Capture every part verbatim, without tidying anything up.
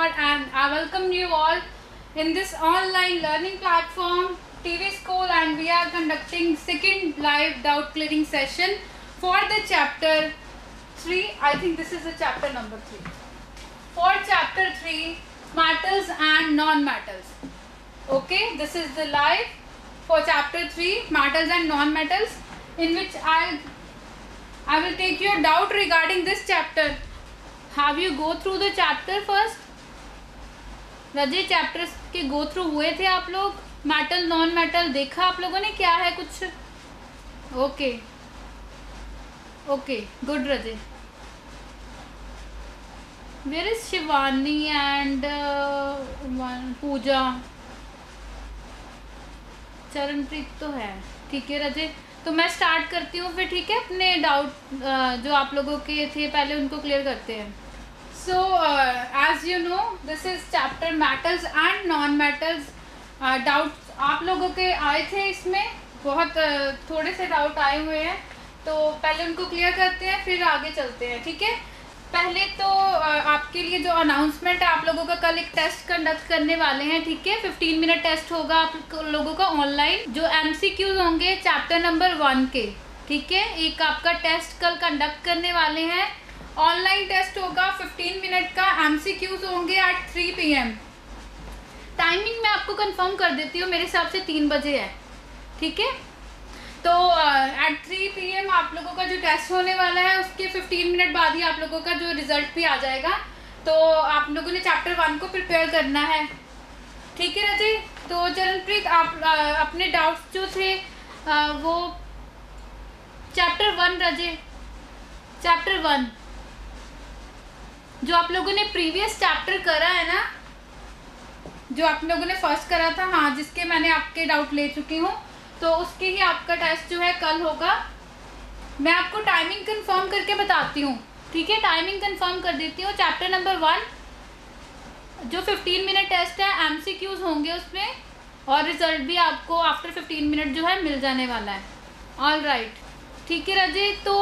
Kumar and I welcome you all in this online learning platform T V School, and we are conducting second live doubt clearing session for the chapter three. I think this is the chapter number three. For chapter three, metals and non-metals. Okay, this is the live for chapter three, metals and non-metals, in which I I will take your doubt regarding this chapter. Have you go through the chapter first? Raje chapter के go through हुए थे आप लोग? Metal non metal देखा आप लोगों ने क्या है कुछ? Okay okay good Raje. Where is Shivani and Pooja? Charanpreet तो है. ठीक है रजे, तो मैं स्टार्ट करती हूँ फिर. ठीक है, अपने डाउट जो आप लोगों के थे पहले उनको क्लियर करते हैं. So as you know this is chapter metals and non metals. Doubts आप लोगों के आए थे, इसमें बहुत uh, थोड़े से डाउट आए हुए हैं, तो पहले उनको क्लियर करते हैं फिर आगे चलते हैं. ठीक है, पहले तो uh, आपके लिए जो अनाउंसमेंट है, आप लोगों का कल एक टेस्ट कंडक्ट करने वाले हैं. ठीक है, फिफ्टीन मिनट टेस्ट होगा आप लोगों का ऑनलाइन, जो एमसीक्यूज होंगे चैप्टर नंबर वन के. ठीक है, एक आपका टेस्ट कल कंडक्ट करने वाले हैं. ऑनलाइन टेस्ट होगा, फिफ्टीन मिनट का. एमसीक्यूज होंगे at three P M. Timing मैं आपको कंफर्म कर देती हूँ, मेरे हिसाब से तीन बजे है. ठीक है, तो एट थ्री पी एम आप लोगों का जो टेस्ट होने वाला है, उसके फिफ्टीन मिनट बाद ही आप लोगों का जो रिजल्ट भी आ जाएगा. तो आप लोगों ने चैप्टर वन को प्रिपेयर करना है. ठीक है रजी. तो चरणप्रीत, आप आ, अपने डाउट्स जो थे आ, वो chapter one Raje, chapter one जो आप लोगों ने प्रीवियस चैप्टर करा है ना, जो आप लोगों ने फर्स्ट करा था, हाँ, जिसके मैंने आपके डाउट ले चुकी हूँ, तो उसके ही आपका टेस्ट जो है कल होगा. मैं आपको टाइमिंग कंफर्म करके बताती हूँ. ठीक है, टाइमिंग कंफर्म कर देती हूँ. चैप्टर नंबर वन जो फिफ्टीन मिनट टेस्ट है, एमसीक्यूज होंगे उसमें, और रिजल्ट भी आपको आफ्टर फिफ्टीन मिनट जो है मिल जाने वाला है. All right. ठीक है रजे, तो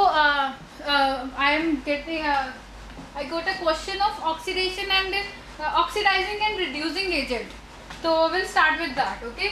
I am getting I got a question of oxidation and uh, oxidizing and reducing agent. So we'll start with that. Okay.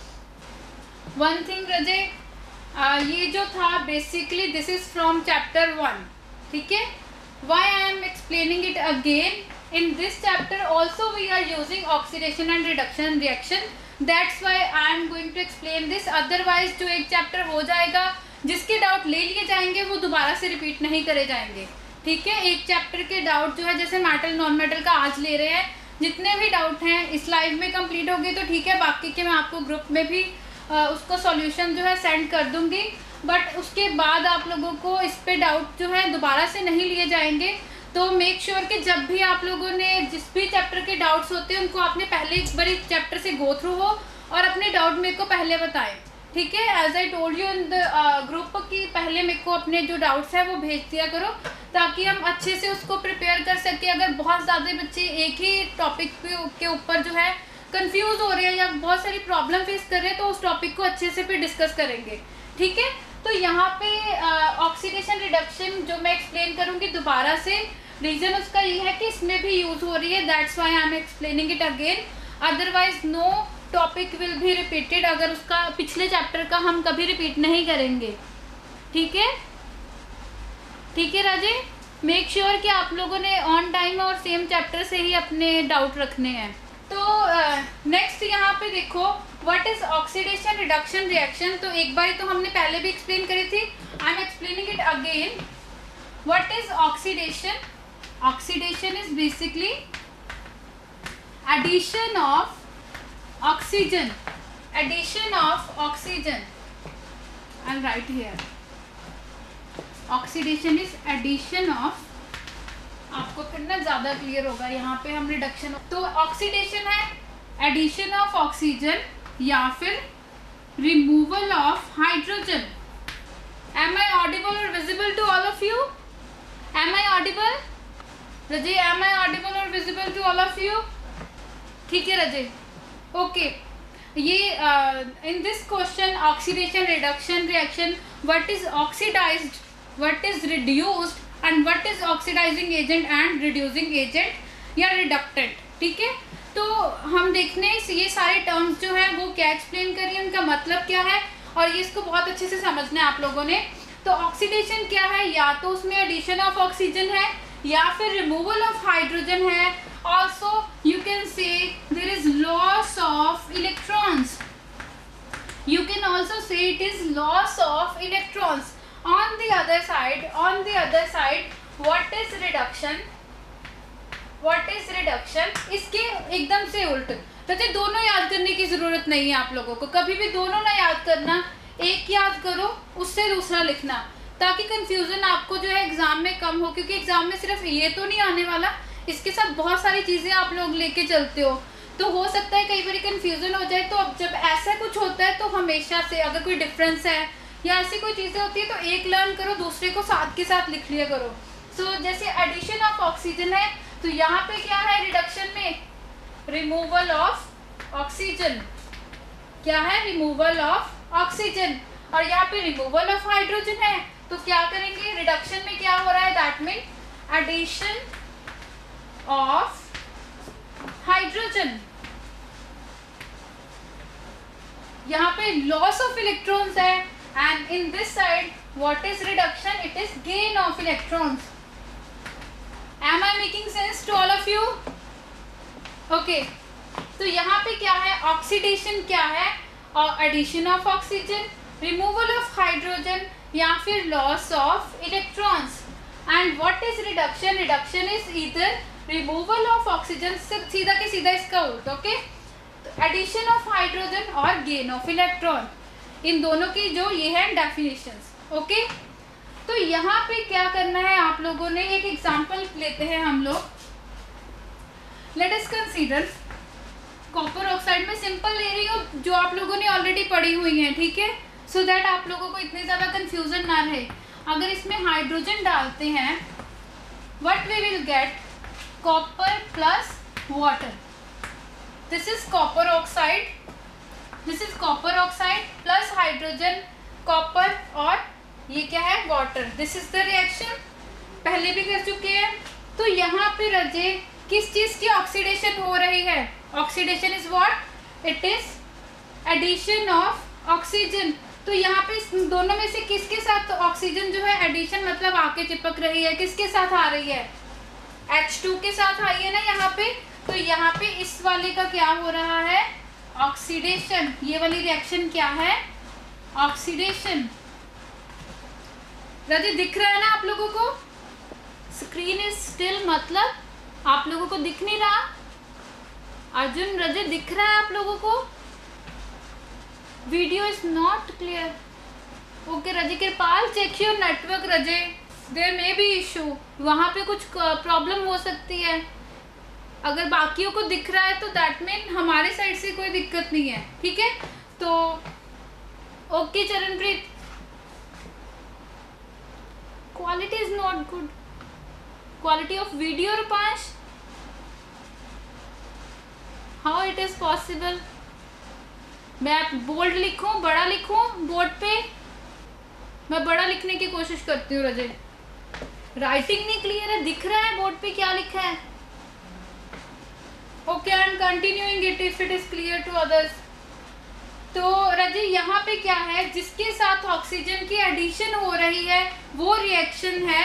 One thing Raje, uh, ये जो था basically this is from chapter one. ठीक है. Why I am explaining it again? In this chapter also we are using oxidation and reduction reaction. That's why I am going to explain this. Otherwise जो एक chapter हो जाएगा, जिसके doubt ले लिए जाएंगे वो दोबारा से रिपीट नहीं करे जाएंगे. ठीक है, एक चैप्टर के डाउट जो है, जैसे मेटल नॉन मेटल का आज ले रहे हैं, जितने भी डाउट हैं इस लाइव में कंप्लीट हो गए तो ठीक है. बाकी के मैं आपको ग्रुप में भी आ, उसको सॉल्यूशन जो है सेंड कर दूंगी. बट उसके बाद आप लोगों को इस पे डाउट जो है दोबारा से नहीं लिए जाएंगे. तो मेक श्योर कि जब भी आप लोगों ने जिस भी चैप्टर के डाउट्स होते हैं उनको आपने पहले एक बार चैप्टर से गो थ्रू हो और अपने डाउट मेरे को पहले बताएं. ठीक है, as I told you in the group की पहले मेरे को अपने जो डाउट्स है वो भेज दिया करो, ताकि हम अच्छे से उसको प्रिपेयर कर सकें. अगर बहुत ज़्यादा बच्चे एक ही टॉपिक के ऊपर जो है कंफ्यूज हो रहे हैं या बहुत सारी प्रॉब्लम फेस कर रहे हैं, तो उस टॉपिक को अच्छे से फिर डिस्कस करेंगे. ठीक है, तो यहाँ पे ऑक्सीडेशन uh, रिडक्शन जो मैं एक्सप्लेन करूँगी दोबारा से, रीज़न उसका ये है कि इसमें भी यूज़ हो रही है. That's why I am explaining it again. Otherwise no topic will be repeated. अगर उसका पिछले चैप्टर का हम कभी रिपीट नहीं करेंगे. ठीक है, ठीक है राजे. मेक श्योर कि आप लोगों ने ऑन टाइम और सेम चैप्टर से ही अपने डाउट रखने हैं. तो नेक्स्ट uh, यहाँ पे देखो, what is oxidation reduction reaction. तो एक बार तो हमने पहले भी एक्सप्लेन करी थी. I am explaining it again. What is oxidation? Oxidation is basically addition of oxygen, addition of oxygen. I'll write here. Oxidation is addition of, आपको फिर ना ज़्यादा क्लियर होगा. यहाँ पे हम रिडक्शन, तो ऑक्सीडेशन है एडिशन ऑफ ऑक्सीजन या फिर removal of hydrogen. Am I audible और visible to all of you? Am I audible Raje? Am I audible और visible to all of you? ठीक है रजे. ओके, ये in this question oxidation reduction reaction, what is oxidized, what is reduced and what is oxidizing agent and reducing agent या reductant. ठीक है, तो हम देखने ये सारे टर्म्स जो है वो क्या एक्सप्लेन करिए, उनका मतलब क्या है, और ये इसको बहुत अच्छे से समझना है आप लोगों ने। तो ऑक्सीडेशन क्या है, या तो उसमें एडिशन ऑफ ऑक्सीजन है या फिर रिमूवल ऑफ हाइड्रोजन है। Also you can say there is loss of electrons, you can also say it is loss of electrons. On the other side, on the other side, what is reduction? What is reduction? इसके एकदम से उल्ट, तो दोनों याद करने की जरूरत नहीं है आप लोगों को, कभी भी दोनों ना याद करना, एक याद करो उससे दूसरा लिखना, ताकि कंफ्यूजन आपको जो है एग्जाम में कम हो, क्योंकि एग्जाम में सिर्फ ये तो नहीं आने वाला, इसके साथ बहुत सारी चीजें आप लोग लेके चलते हो, तो हो सकता है कई बार कंफ्यूजन हो जाए। तो अब जब ऐसा कुछ होता है तो हमेशा से अगर कोई डिफरेंस है या ऐसी कोई चीज़ें होती है तो एक लर्न करो, दूसरे को साथ के साथ लिख लिया करो। सो so, जैसे एडिशन ऑफ ऑक्सीजन है तो यहाँ पे क्या है, रिडक्शन में रिमूवल ऑफ ऑक्सीजन, क्या है, रिमूवल ऑफ ऑक्सीजन, और यहाँ पे रिमूवल ऑफ हाइड्रोजन है, तो क्या करेंगे, रिडक्शन में क्या हो रहा है, that mean addition of hydrogen. यहाँ पे लॉस ऑफ इलेक्ट्रॉन्स है, and in this side what is reduction, it is gain of electrons. Am I making sense to all of you? Okay, तो यहाँ पे क्या है, ऑक्सीडेशन क्या है, और addition of oxygen, removal of hydrogen या फिर loss of electrons. And what is reduction, reduction is either removal of oxygen, सीधा के सीधा इसका उल्ट। ओके, एडिशन ऑफ हाइड्रोजन और गेन ऑफ इलेक्ट्रॉन, इन दोनों की जो ये है डेफिनेशंस। ओके, तो यहाँ पे क्या करना है आप लोगों ने, एक एग्जांपल लेते हैं हम लोग। Let us consider copper oxide में सिंपल ले रही हूँ जो आप लोगों ने ऑलरेडी पढ़ी हुई है, ठीक है, सो दैट आप लोगों को इतनी ज़्यादा कंफ्यूजन ना रहे। अगर इसमें हाइड्रोजन डालते हैं, what we will get, copper plus water, this is copper oxide, this is copper oxide plus hydrogen, copper, और ये क्या है, water. This is the reaction, पहले भी कर चुके हैं। तो यहाँ पे रजे किस चीज़ की ऑक्सीडेशन हो रही है, oxidation is what, it is addition of oxygen. तो यहाँ पे इस दोनों में से किसके साथ ऑक्सीजन जो है एडिशन मतलब आके चिपक रही है, किसके साथ आ रही है, एच टू के साथ आई है ना यहाँ पे। तो यहाँ पे इस वाले का क्या हो रहा है, ऑक्सीडेशन, ये वाली रिएक्शन क्या है, ऑक्सीडेशन। राजे दिख रहा है ना आप लोगों को, स्क्रीन इज स्टिल, मतलब आप लोगों को दिख नहीं रहा, अर्जुन रजे दिख रहा है आप लोगों को, video is not clear. Okay Raje, Kripal check your network Raje, there may be issue, वहाँ पे कुछ प्रॉब्लम हो सकती है। अगर बाकियों को दिख रहा है तो दैट मीन हमारे साइड से कोई दिक्कत नहीं है, ठीक है। तो okay Charanpreet, quality is not good, quality of video Rupansh, how it is possible, मैं बोल्ड लिखूं, बड़ा लिखूं बोर्ड पे, मैं बड़ा लिखने की कोशिश करती हूँ रजे, राइटिंग नहीं क्लियर है, दिख रहा है बोर्ड पे क्या लिखा है। Okay, I am continuing it if it is clear to others. तो रजे यहाँ पे क्या है, जिसके साथ ऑक्सीजन की एडिशन हो रही है वो रिएक्शन है।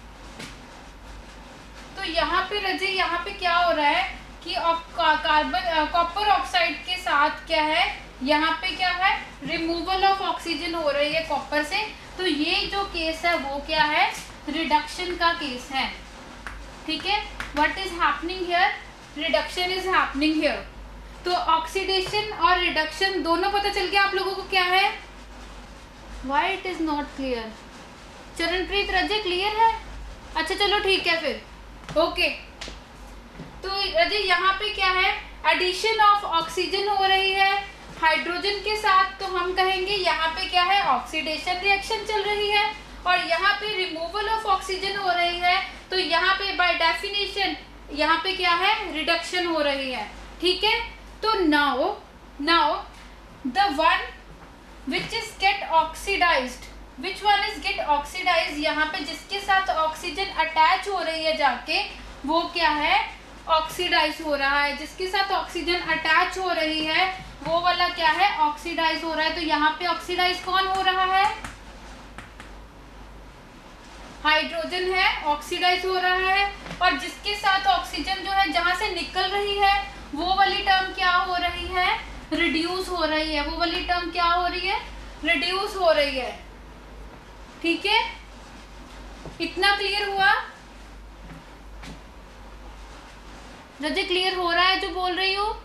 तो यहाँ पे रजे यहाँ पे क्या हो रहा है कि कार्बन कॉपर ऑक्साइड के साथ क्या है, यहाँ पे क्या है, रिमूवल ऑफ ऑक्सीजन हो रही है कॉपर से। तो ये जो केस है वो क्या है, रिडक्शन का केस है, ठीक है। What is happening here, reduction is happening here. तो ऑक्सीडेशन और रिडक्शन दोनों पता चल गया आप लोगों को क्या है। Why it is not clear, Charanpreet Raje clear है, अच्छा चलो ठीक है फिर, ओके। तो रजे यहाँ पे क्या है, एडिशन ऑफ ऑक्सीजन हो रही है हाइड्रोजन के साथ, तो हम कहेंगे यहाँ पे क्या है, ऑक्सीडेशन रिएक्शन चल रही है। और यहाँ पे रिमूवल ऑफ ऑक्सीजन हो रही है, तो यहाँ पे बाय डेफिनेशन यहाँ पे क्या है, रिडक्शन हो रही है, ठीक है। तो now now the one which is get oxidized, which one is get oxidize, यहाँ पे जिसके साथ ऑक्सीजन अटैच हो रही है जाके वो क्या है, ऑक्सीडाइज हो रहा है, जिसके साथ ऑक्सीजन अटैच हो रही है वो वाला क्या है, ऑक्सीडाइज हो रहा है। तो यहाँ पे ऑक्सीडाइज कौन हो रहा है, हाइड्रोजन है, ऑक्सीडाइज हो रहा है। और जिसके साथ ऑक्सीजन जो है जहां से निकल रही है वो वाली टर्म क्या हो रही है, रिड्यूस हो रही है। वो वाली टर्म क्या हो रही है, रिड्यूस हो रही है। ठीक है, इतना क्लियर हुआ? रजे क्लियर हो रहा है जो बोल रही हूँ?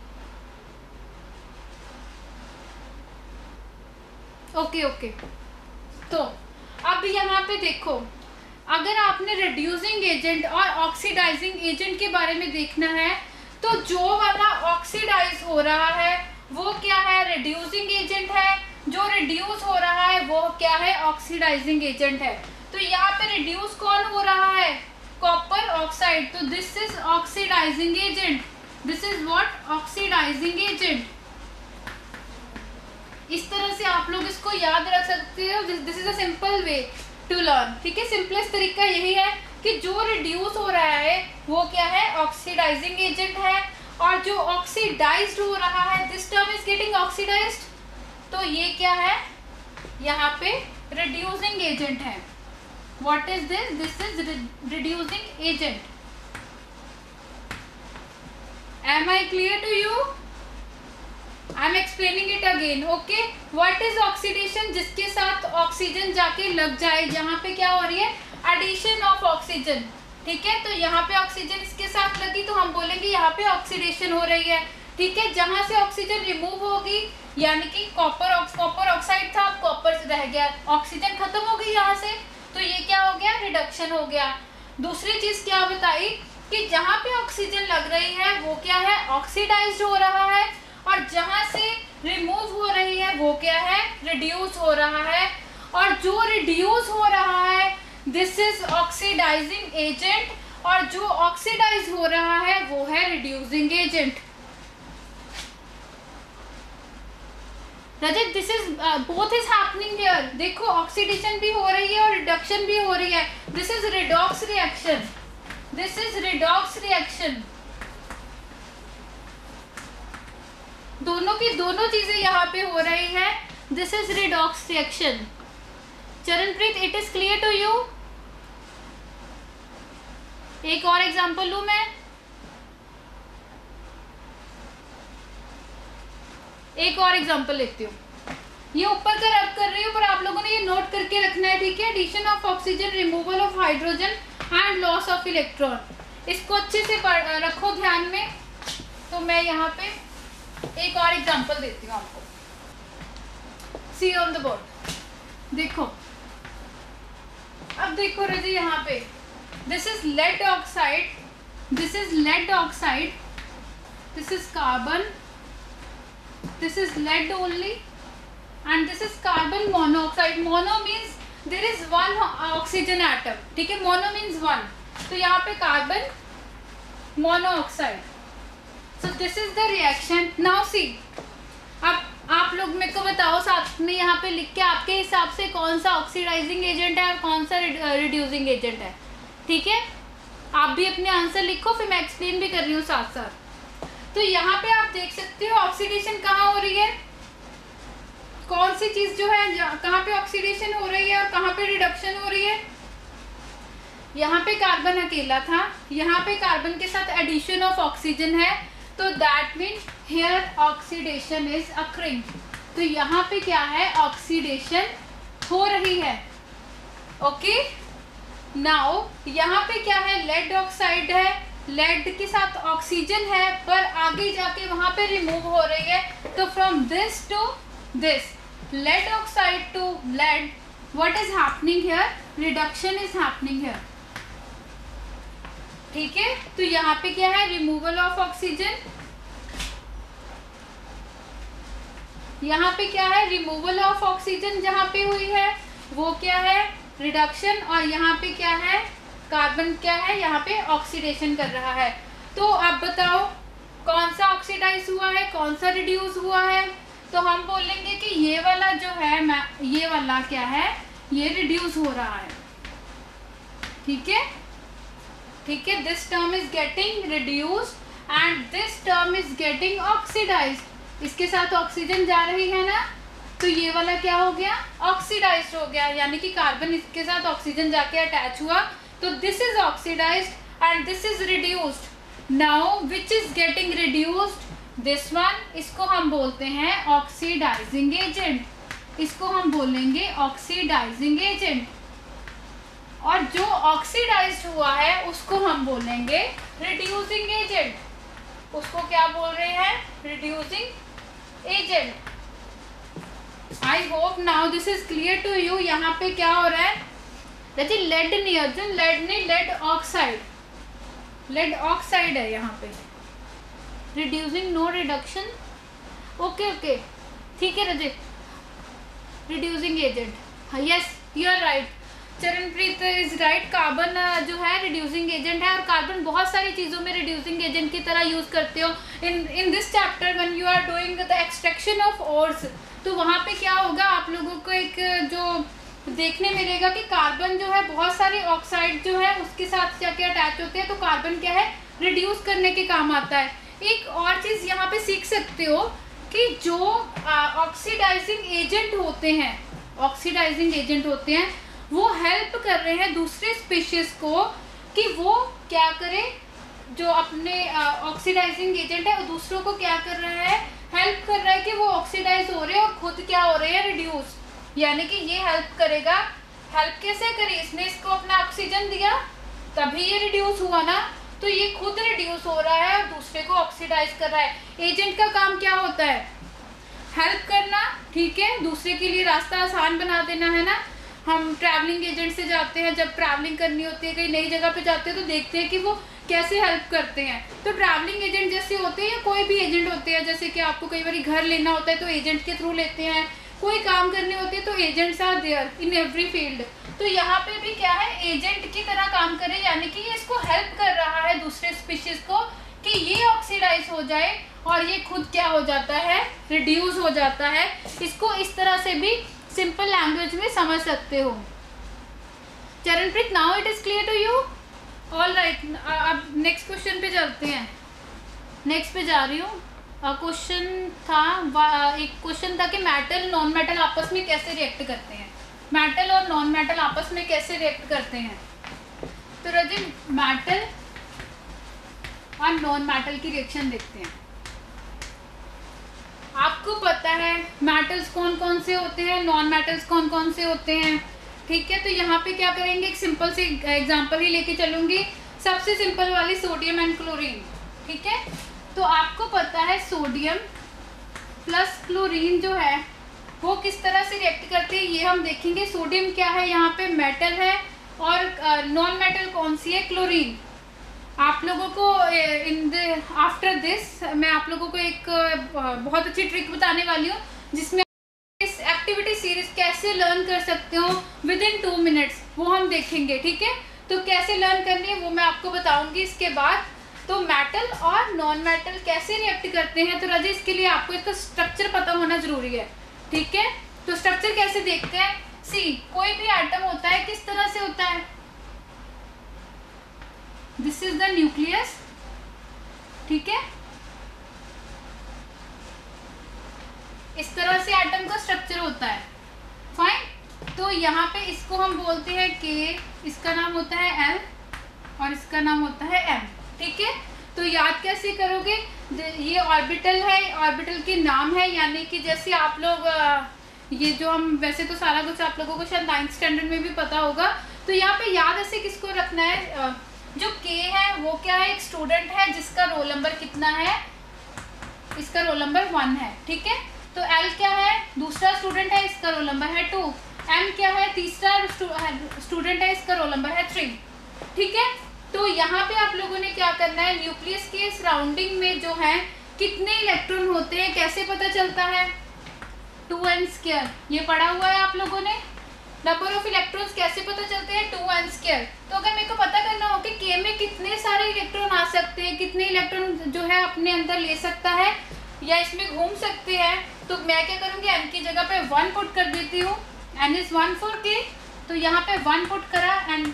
Okay okay. तो अब यहाँ पे देखो, अगर आपने रिड्यूसिंग एजेंट और ऑक्सीडाइजिंग एजेंट के बारे में देखना है तो जो वाला ऑक्सीडाइज हो रहा है वो क्या है, रिड्यूसिंग एजेंट है। जो रिड्यूस हो रहा है वो क्या है, ऑक्सीडाइजिंग एजेंट है। तो यहाँ पे रिड्यूस कौन हो रहा है, कॉपर ऑक्साइड। तो this is oxidizing agent, this is what, oxidizing agent. इस तरह से आप लोग इसको याद रख सकते हो। This is a simple way to learn. ठीक है, सिंपलेस्ट तरीका यही है कि जो रिड्यूस हो रहा है वो क्या है, ऑक्सीडाइजिंग एजेंट है। और जो ऑक्सीडाइज्ड हो रहा है, this term is getting oxidized, तो ये क्या है, यहाँ पे रिड्यूसिंग एजेंट है। What is this, this is reducing agent. Am I clear to you? I am explaining it again. Okay, what is oxidation, जिसके साथ ऑक्सीजन जाके लग जाए, जहाँ पे क्या हो रही है, एडिशन ऑफ ऑक्सीजन। ठीक है, तो यहाँ पे ऑक्सीजन इसके साथ लगी तो हम बोलेंगे यहाँ पे ऑक्सीडेशन हो रही है। ठीक है, जहाँ से ऑक्सीजन रिमूव होगी, यानी कि कॉपर कॉपर ऑक्साइड था, अब कॉपर रह गया, ऑक्सीजन खत्म हो गई यहाँ से, तो ये क्या हो गया, रिडक्शन हो गया। दूसरी चीज क्या बताई कि जहाँ पे ऑक्सीजन लग रही है वो क्या है, ऑक्सीडाइज्ड हो रहा है। और जहाँ से रिमूव हो रही है वो क्या है, रिड्यूस हो रहा है। और जो रिड्यूस हो रहा है दिस इज ऑक्सीडाइजिंग एजेंट, और जो ऑक्सीडाइज हो रहा है वो है reducing agent. Rajat, this is both is happening here. देखो, ऑक्सीडेशन भी हो रही है और रिडक्शन भी हो रही है। This is redox reaction, this is redox reaction. दोनों की दोनों चीजें यहाँ पे हो रही है। This is redox reaction. Charanpreet, it is clear to you? एक और एग्जांपल लूं मैं, एक और एग्जांपल लेती हूँ। ये ऊपर का रब कर रही हूँ पर आप लोगों ने ये नोट करके रखना है। ठीक है, addition of oxygen, removal of hydrogen and loss of electron. इसको अच्छे से रखो ध्यान में। तो मैं यहाँ पे एक और एग्जांपल देती हूँ आपको। सी ऑन द बोर्ड, देखो, अब देखो रजी यहाँ पे, this is lead oxide, this is lead oxide, this is carbon, this is lead only, and this is carbon monoxide. Mono means there is one oxygen atom. ठीक है, मोनो मीन्स वन, तो यहाँ पे carbon monoxide. So this is the reaction. Now see, अब आप लोग मेरे को बताओ साथ में यहाँ पे लिख के, आपके हिसाब से कौन सा ऑक्सीडाइजिंग एजेंट है और कौन सा रिड्यूसिंग एजेंट है। ठीक है, आप भी अपने आंसर लिखो, फिर मैं एक्सप्लेन भी कर रही हूँ साथ साथ। तो यहाँ पे आप देख सकते हो ऑक्सीडेशन कहाँ हो रही है, कौन सी चीज जो है कहाँ पे ऑक्सीडेशन हो रही है और कहाँ पे रिडक्शन हो रही है। यहाँ पे कार्बन अकेला था, यहाँ पे कार्बन के साथ एडिशन ऑफ ऑक्सीजन है, तो that mean here oxidation is occurring. तो यहाँ पे क्या है, ऑक्सीडेशन हो रही है। ओके, नाउ यहाँ पे क्या है, लेड ऑक्साइड है, लेड के साथ ऑक्सीजन है, पर आगे जाके वहां पे रिमूव हो रही है। तो from this to this, lead oxide to lead, what is happening here, reduction is happening here. ठीक है, तो यहाँ पे क्या है, रिमूवल ऑफ ऑक्सीजन, यहाँ पे क्या है, रिमूवल ऑफ ऑक्सीजन जहाँ पे हुई है वो क्या है, रिडक्शन। और यहाँ पे क्या है, कार्बन क्या है, यहाँ पे ऑक्सीडेशन कर रहा है। तो आप बताओ कौन सा ऑक्सीडाइज हुआ है, कौन सा रिड्यूस हुआ है। तो हम बोलेंगे कि ये वाला जो है, मैं ये वाला क्या है, ये रिड्यूस हो रहा है। ठीक है, ठीक है, this term is getting reduced and this term is getting oxidized. इसके साथ ऑक्सीजन जा रही है ना, तो ये वाला क्या हो गया, ऑक्सीडाइज्ड हो गया, यानी कि कार्बन इसके साथ ऑक्सीजन जाके अटैच हुआ, तो this is oxidized and this is reduced. Now which is getting reduced, this one, इसको हम बोलते हैं ऑक्सीडाइजिंग एजेंट, इसको हम बोलेंगे ऑक्सीडाइजिंग एजेंट। और जो ऑक्सीडाइज्ड हुआ है उसको हम बोलेंगे रिड्यूसिंग एजेंट, उसको क्या बोल रहे हैं, reducing agent. I hope now this is clear to you. यहाँ पे क्या हो रहा है, देखिए लेड नहीं अर्जुन, लेड नहीं, लेड ऑक्साइड, लेड ऑक्साइड है यहाँ पे, reducing no reduction, okay okay ठीक है Rajit, reducing agent, yes you are right, Charanpreet is right. Carbon जो है रिड्यूसिंग एजेंट है, और कार्बन बहुत सारी चीज़ों में रिड्यूसिंग एजेंट की तरह यूज़ करते हो। In in this chapter when you are doing the extraction of ores, तो वहाँ पे क्या होगा, आप लोगों को एक जो देखने मिलेगा कि कार्बन जो है बहुत सारे ऑक्साइड जो है उसके साथ जाके अटैच होते हैं, तो कार्बन क्या है, रिड्यूस करने के काम आता है। एक और चीज़ यहाँ पे सीख सकते हो कि जो ऑक्सीडाइजिंग एजेंट होते हैं, ऑक्सीडाइजिंग एजेंट होते हैं वो हेल्प कर रहे हैं दूसरे स्पीशीज को कि वो क्या करे, जो अपने ऑक्सीडाइजिंग एजेंट है वो दूसरों को क्या कर रहा है, हेल्प कर रहा है कि वो ऑक्सीडाइज हो रहे हैं और खुद क्या हो रहे हैं, रिड्यूस, यानी कि ये हेल्प करेगा। हेल्प कैसे करी, इसने इसको अपना ऑक्सीजन दिया तभी ये रिड्यूस हुआ ना, तो ये खुद रिड्यूस हो रहा है और दूसरे को ऑक्सीडाइज कर रहा है। एजेंट का काम क्या होता है, हेल्प करना, ठीक है, दूसरे के लिए रास्ता आसान बना देना, है ना। हम ट्रैवलिंग एजेंट से जाते हैं, जब ट्रैवलिंग करनी होती है, कहीं नई जगह पे जाते हैं तो देखते हैं कि वो कैसे हेल्प करते हैं। तो ट्रैवलिंग एजेंट जैसे होते हैं या कोई भी एजेंट होते हैं, जैसे कि आपको कई बार घर लेना होता है तो एजेंट के थ्रू लेते हैं, कोई काम करने होते हैं तो agents are there in every field. तो यहाँ पे भी क्या है, एजेंट की तरह काम करे, यानी कि ये इसको हेल्प कर रहा है दूसरे स्पीशीज को कि ये ऑक्सीडाइज हो जाए और ये खुद क्या हो जाता है, रिड्यूस हो जाता है। इसको इस तरह से भी सिंपल लैंग्वेज में समझ सकते हो। Charanpreet, now it is clear to you, all right. अब नेक्स्ट क्वेश्चन पे चलते हैं, नेक्स्ट पे जा रही हूँ। क्वेश्चन था, एक क्वेश्चन था कि मेटल नॉन मेटल आपस में कैसे रिएक्ट करते हैं, मेटल और नॉन मेटल आपस में कैसे रिएक्ट करते हैं। तो रजिन, मेटल और नॉन मेटल की रिएक्शन देखते हैं। आपको पता है मेटल्स कौन कौन से होते हैं, नॉन मेटल्स कौन कौन से होते हैं, ठीक है। तो यहाँ पे क्या करेंगे, एक सिंपल सी एग्जांपल ही लेके चलूँगी, सबसे सिंपल वाली सोडियम एंड क्लोरीन, ठीक है। तो आपको पता है सोडियम प्लस क्लोरीन जो है वो किस तरह से रिएक्ट करते हैं, ये हम देखेंगे। सोडियम क्या है, यहाँ पे मेटल है, और नॉन मेटल कौन सी है, क्लोरीन। आप लोगों को इन द आफ्टर दिस मैं आप लोगों को एक बहुत अच्छी ट्रिक बताने वाली हूँ, जिसमें इस एक्टिविटी सीरीज कैसे लर्न कर सकते हो विद इन टू मिनट्स, वो हम देखेंगे, ठीक है। तो कैसे लर्न करनी है वो मैं आपको बताऊंगी इसके बाद। तो मेटल और नॉन मेटल कैसे रिएक्ट करते हैं, तो राजे इसके लिए आपको इसका स्ट्रक्चर पता होना जरूरी है, ठीक है। तो स्ट्रक्चर कैसे देखते हैं, सी कोई भी एटम होता है किस तरह से होता है, दिस इज द न्यूक्लियस, ठीक है। इस तरह से एटम का स्ट्रक्चर होता है, फाइन। तो यहाँ पे इसको हम बोलते हैं के, इसका नाम होता है एल और इसका नाम होता है एम, ठीक है। तो याद कैसे करोगे, ये ऑर्बिटल है, ऑर्बिटल के नाम है, यानी कि जैसे आप लोग ये जो हम, वैसे तो सारा कुछ आप लोगों को शायद नाइन्थ स्टैंडर्ड में भी पता होगा। तो यहाँ पे याद ऐसे किसको रखना है, जो के है वो क्या है, एक स्टूडेंट है जिसका रोल नंबर कितना है, इसका रोल नंबर वन है, ठीक है। तो एल क्या है, दूसरा स्टूडेंट है, इसका रोल नंबर है टू। एम क्या है, तीसरा स्टूडेंट है, इसका रोल नंबर है थ्री, ठीक है। तो यहाँ पे आप लोगों ने क्या करना है, न्यूक्लियस के सराउंडिंग में जो है कितने इलेक्ट्रॉन होते हैं कैसे पता चलता है, टू एन स्क्वायर, ये पढ़ा हुआ है आप लोगों ने। नंबर ऑफ इलेक्ट्रॉन्स कैसे पता चलते हैं, टू एन स्क्वायर। तो अगर मेरे को पता करना हो कि के में कितने सारे इलेक्ट्रॉन आ सकते हैं, कितने इलेक्ट्रॉन जो है अपने अंदर ले सकता है या इसमें घूम सकते हैं, तो मैं क्या करूँगी, एन की जगह पे वन पुट कर देती हूँ, एन इज वन फॉर के। तो यहाँ पे वन पुट करा and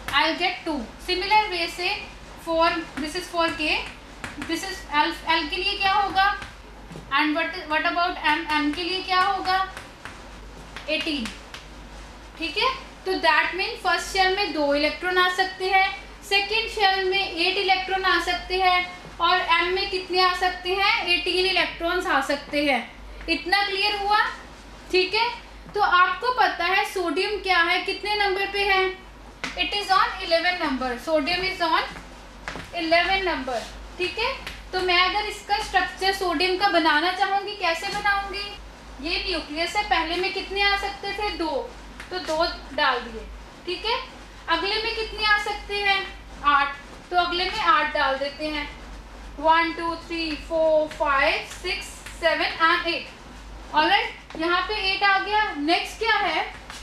I'll get two. Similar way से for this is for K, this is L. L के लिए क्या होगा, and what what about M? M के लिए क्या होगा, एटीन. ठीक है, तो दैट मीन फर्स्ट शेल में दो इलेक्ट्रॉन आ सकते हैं, सेकेंड शेल में एट इलेक्ट्रॉन आ सकते हैं, और एम में कितने आ सकते हैं, एटीन इलेक्ट्रॉन्स आ सकते हैं. इतना क्लियर हुआ. ठीक है, तो आपको पता है सोडियम क्या है, कितने नंबर पे है, it is on eleven number. Sodium is on eleven number. ठीक है, तो मैं अगर इसका स्ट्रक्चर सोडियम का बनाना चाहूंगी, कैसे बनाऊंगी, ये न्यूक्लियस है, पहले में कितने आ सकते थे, दो, तो दो डाल दिए. ठीक है, अगले में कितने आ सकते हैं, आठ, तो अगले में आठ डाल देते हैं. One two three four five six seven and eight. Alright, यहाँ पे एट आ गया. नेक्स्ट क्या है,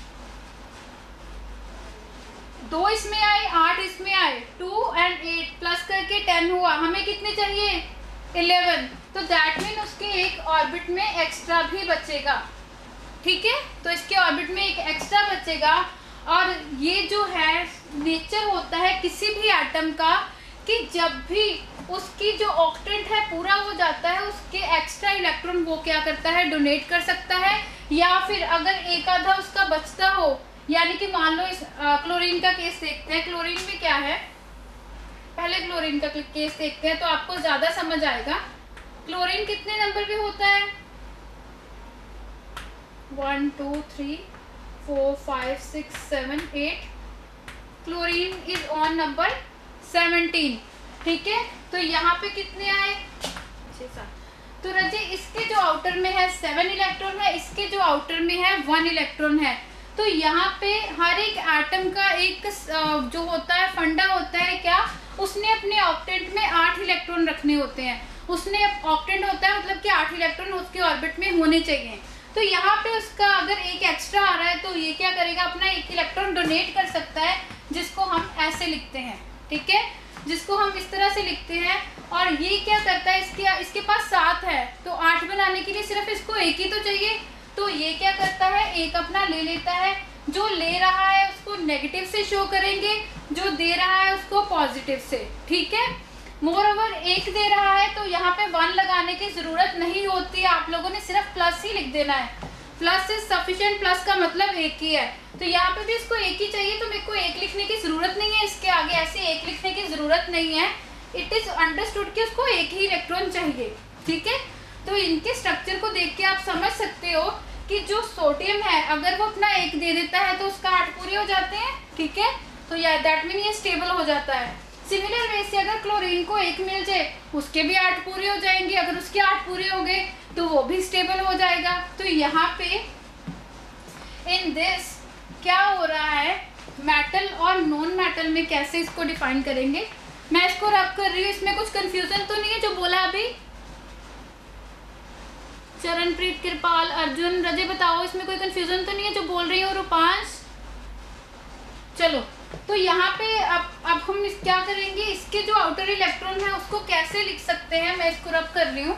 दो इसमें आए, आठ इसमें आए, टू एंड एट प्लस करके टेन हुआ. हमें कितने चाहिए, इलेवन. तो दैट मीन उसके एक ऑर्बिट में एक्स्ट्रा भी बचेगा. ठीक है, तो इसके ऑर्बिट में एक एक्स्ट्रा बचेगा. और ये जो है नेचर होता है किसी भी एटम का कि जब भी उसकी जो ऑक्टेंट है पूरा हो जाता है, उसके एक्स्ट्रा इलेक्ट्रॉन वो क्या करता है, डोनेट कर सकता है. या फिर अगर एक आधा उसका बचता हो, यानी कि मान लो इस क्लोरीन का केस देखते हैं. क्लोरीन में क्या है, पहले क्लोरीन का केस देखते हैं तो आपको ज्यादा समझ आएगा. क्लोरीन कितने नंबर पे होता है, one two three four five six seven eight. Chlorine is on number seventeen. ठीक है, तो यहाँ पे कितने आए, छः सात. तो रजे इसके जो आउटर में है सेवन इलेक्ट्रॉन है, इसके जो आउटर में है वन इलेक्ट्रॉन है. तो यहाँ पे हर एक एटम का एक जो होता है फंडा होता है क्या, उसने अपने ऑक्टेंट में आठ इलेक्ट्रॉन रखने होते हैं. उसने ऑक्टेंट होता है मतलब कि आठ इलेक्ट्रॉन उसके ऑर्बिट में होने चाहिए. तो यहाँ पे उसका अगर एक एक्स्ट्रा आ रहा है तो ये क्या करेगा, अपना एक इलेक्ट्रॉन डोनेट कर सकता है, जिसको हम ऐसे लिखते हैं. ठीक है, जिसको हम इस तरह से लिखते हैं. और ये क्या करता है, इसके इसके पास सात है, तो आठ बनाने के लिए सिर्फ इसको एक ही तो चाहिए. तो ये क्या करता है, एक अपना ले लेता है. जो ले रहा है उसको नेगेटिव से शो करेंगे, जो दे रहा है उसको पॉजिटिव से. ठीक है, मोर ओवर एक दे रहा है तो यहाँ पे वन लगाने की जरूरत नहीं होती है. आप लोगों ने सिर्फ प्लस ही लिख देना है. प्लस इज सफिशिएंट, प्लस का मतलब एक ही है. तो यहाँ पे भी इसको एक ही चाहिए, तो मेरे को एक लिखने की जरूरत नहीं है. इसके आगे ऐसे एक लिखने की जरूरत नहीं है. इट इज अंडरस्टूड कि उसको एक ही इलेक्ट्रॉन चाहिए. ठीक है, तो इनके स्ट्रक्चर को देख के आप समझ सकते हो कि जो सोडियम है अगर वो अपना एक दे देता है तो उसका आठ पूरे हो जाते हैं. ठीक है, तो या दैट मीन ये स्टेबल हो जाता है. सिमिलर वे से अगर क्लोरीन को एक मिल जाए, उसके भी आठ पूरे हो जाएंगे. अगर उसके आठ पूरे हो गए तो वो भी स्टेबल हो जाएगा. तो यहाँ पे इन दिस क्या हो रहा है, मेटल और नॉन मेटल में कैसे इसको डिफाइन करेंगे. मैं इसको रब कर रही हूँ, इसमें कुछ कंफ्यूजन तो नहीं है जो बोला अभी. चरणप्रीत, कृपाल, अर्जुन, रजे बताओ, इसमें कोई कंफ्यूजन तो नहीं है जो बोल रही हो. रूपांश, चलो. तो यहाँ पे अब अब हम इस क्या करेंगे, इसके जो आउटर इलेक्ट्रॉन है उसको कैसे लिख सकते हैं. मैं इसको रब कर रही हूँ,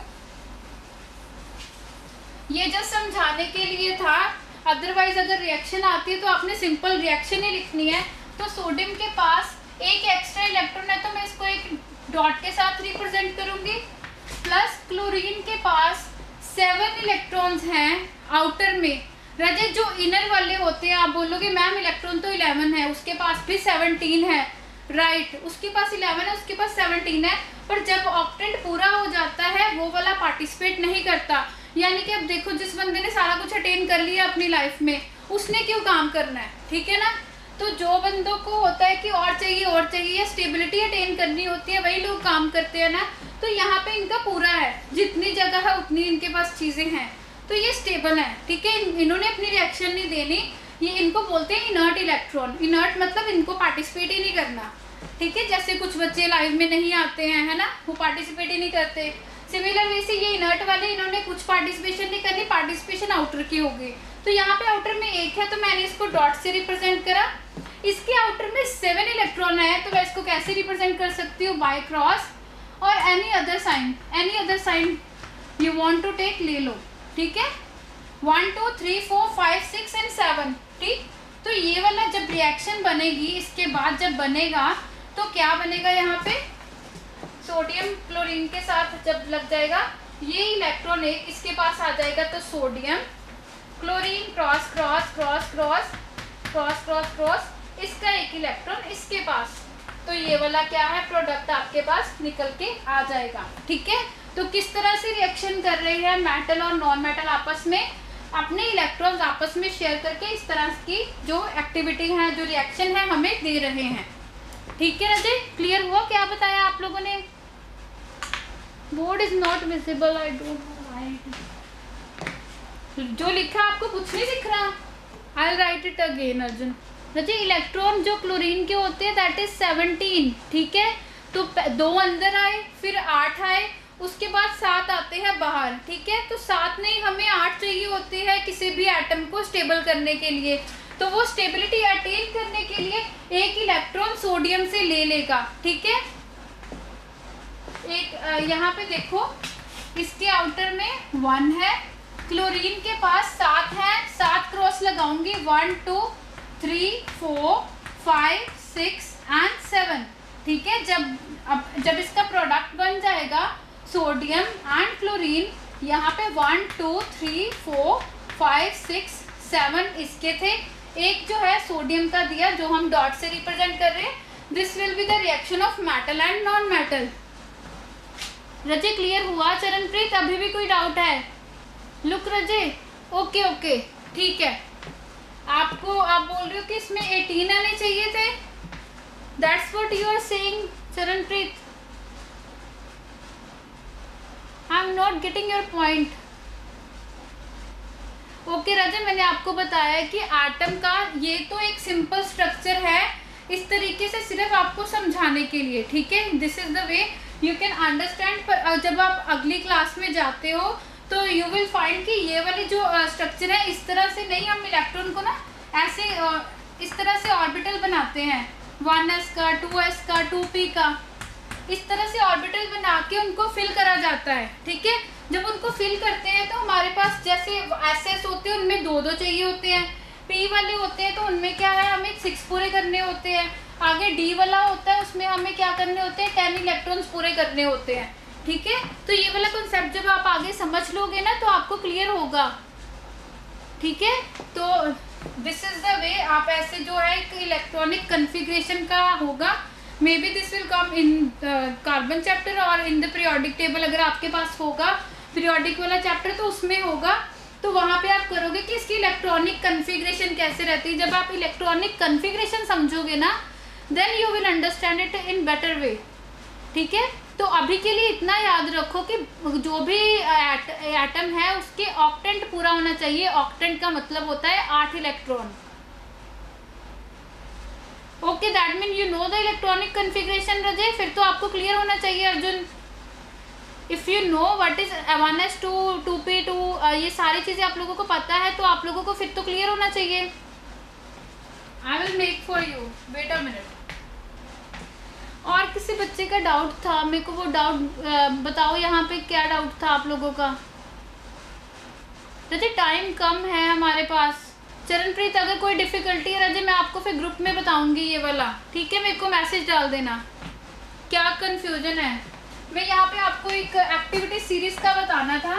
ये जस्ट समझाने के लिए था. अदरवाइज अगर रिएक्शन आती है तो आपने सिंपल रिएक्शन ही लिखनी है. तो सोडियम के पास एक एक्स्ट्रा इलेक्ट्रॉन है तो मैं इसको एक डॉट के साथ रिप्रेजेंट करूंगी. प्लस क्लोरीन के पास सेवन इलेक्ट्रॉन्स हैं आउटर में. रजे जो इनर वाले होते हैं, आप बोलोगे मैम इलेक्ट्रॉन तो इलेवन है, उसके पास भी सेवनटीन है. राइट right, उसके पास इलेवन है, उसके पास सेवनटीन है. पर जब ऑक्टेंट पूरा हो जाता है वो वाला पार्टिसिपेट नहीं करता. यानी कि अब देखो, जिस बंदे ने सारा कुछ अटेन कर लिया अपनी लाइफ में, उसने क्यों काम करना है. ठीक है ना. तो जो बंदों को होता है कि और चाहिए और चाहिए, स्टेबिलिटी अटेन करनी होती है, वही लोग काम करते हैं ना. तो यहाँ पे इनका पूरा है, जितनी जगह है उतनी इनके पास चीजें हैं, तो ये स्टेबल है. ठीक है, इन्होंने अपनी रिएक्शन नहीं देनी. ये इनको बोलते हैं इनर्ट इलेक्ट्रॉन. इनर्ट मतलब इनको पार्टिसिपेट ही नहीं करना. ठीक है, जैसे कुछ बच्चे लाइव में नहीं आते हैं, है ना, वो पार्टिसिपेट ही नहीं करते. सिमिलर वे से ये इनर्ट वाले, इन्होंने कुछ पार्टिसिपेशन नहीं करनी, पार्टिसिपेशन आउटर की होगी. तो यहाँ पे आउटर में एक है तो मैंने इसको डॉट से रिप्रेजेंट करा. इसके आउटर में सेवन इलेक्ट्रॉन है तो मैं इसको कैसे रिप्रेजेंट कर सकती हूँ, बाय क्रॉस. और any other sign, any other sign you want to take ले लो. ठीक है, one two three four five six and seven. ठीक, तो ये वाला जब रिएक्शन बनेगी, इसके बाद जब बनेगा तो क्या बनेगा, यहाँ पे सोडियम क्लोरीन के साथ जब लग जाएगा, ये इलेक्ट्रॉन एक इसके पास आ जाएगा, तो sodium chlorine cross cross cross cross cross cross cross, इसका एक इलेक्ट्रॉन इसके पास, तो ये वाला क्या है, प्रोडक्ट आपके पास निकल के आ जाएगा। ठीक है, तो किस तरह से रिएक्शन कर रहे हैं मेटल और नॉन मेटल आपस में, अपने इलेक्ट्रॉन्स आपस में शेयर करके इस तरह की जो एक्टिविटी है, जो रिएक्शन है, हमें दे रहे हैं। ठीक है रजे, क्लियर हुआ? क्या बताया आप लोगों ने? Board is not visible, I don't know why. जो लिखा आपको कुछ नहीं दिख रहा? I will write it again Arjun. Raje electron जो क्लोरीन के होते हैं दैट इज सेवनटीन। ठीक है, तो दो अंदर आए, फिर आठ आए, उसके बाद सात आते हैं बाहर। ठीक है, तो सात नहीं, हमें आठ चाहिए होती है किसी भी एटम को स्टेबल करने के लिए। तो वो स्टेबिलिटी अटेन करने के लिए एक इलेक्ट्रॉन सोडियम से ले लेगा। ठीक है, एक यहाँ पे देखो, इसके आउटर में वन है, क्लोरीन के पास सात है, सात क्रॉस लगाऊंगी, one two three four five six and seven. ठीक है, जब अब जब इसका प्रोडक्ट बन जाएगा सोडियम एंड क्लोरीन, यहाँ पे one two three four five six seven इसके थे, एक जो है सोडियम का दिया जो हम डॉट से रिप्रेजेंट कर रहे हैं। This will be the reaction of metal and non metal. Raje clear हुआ? चरणप्रीत अभी भी कोई डाउट है? लुक रजे, ओके ओके ठीक है। आपको आप बोल रहे हो कि इसमें एटीन आने चाहिए थे, that's what you are saying Charanpreet. I am not getting your point. Okay Rajan, मैंने आपको बताया कि एटम का ये तो एक सिंपल स्ट्रक्चर है, इस तरीके से सिर्फ आपको समझाने के लिए। ठीक है, this is the way you can understand. पर जब आप अगली क्लास में जाते हो तो यू विल फाइंड कि ये वाले जो स्ट्रक्चर है, इस तरह से नहीं, हम इलेक्ट्रॉन को ना ऐसे uh, इस तरह से ऑर्बिटल बनाते हैं, वन एस का, टू एस का, टू पी का, इस तरह से ऑर्बिटल बना के उनको फिल करा जाता है। ठीक है, जब उनको फिल करते हैं तो हमारे पास जैसे एस एस होते हैं उनमें दो दो चाहिए होते हैं, पी वाले होते हैं तो उनमें क्या है, हमें सिक्स पूरे करने होते हैं, आगे डी वाला होता है उसमें हमें क्या करने होते हैं, टेन इलेक्ट्रॉन्स पूरे करने होते हैं। ठीक है, तो ये वाला कॉन्सेप्ट जब आप आगे समझ लोगे ना तो आपको क्लियर होगा। ठीक है, तो दिस इज द वे आप ऐसे जो है एक इलेक्ट्रॉनिक कन्फिग्रेशन का होगा। May be this will come in carbon chapter और इन द पीरियोडिक टेबल, अगर आपके पास होगा पीरियोडिक वाला चैप्टर तो उसमें होगा, तो वहाँ पे आप करोगे कि इसकी इलेक्ट्रॉनिक कन्फिग्रेशन कैसे रहती है। जब आप इलेक्ट्रॉनिक कन्फिग्रेशन समझोगे ना then you will understand it in better way. ठीक है, तो अभी के लिए इतना याद रखो कि जो भी एट, एटम है उसके ऑक्टेंट पूरा होना चाहिए। ऑक्टेंट का मतलब होता है आठ electron. Okay, that mean you know the electronic configuration Raje, फिर तो आपको क्लियर होना चाहिए Arjun. If you know what is one S two, two P two, ये सारी चीज़ें आप लोगों को पता है तो आप लोगों को फिर तो क्लियर होना चाहिए। I will make for you, wait a minute. और किसी बच्चे का डाउट था, मेरे को वो डाउट बताओ, यहाँ पे क्या डाउट था आप लोगों का? रजे टाइम कम है हमारे पास। चरणप्रीत अगर कोई डिफ़िकल्टी है रजे मैं आपको फिर ग्रुप में बताऊंगी ये वाला। ठीक है, मेरे को मैसेज डाल देना क्या कंफ्यूजन है। मैं यहाँ पे आपको एक एक्टिविटी सीरीज का बताना था।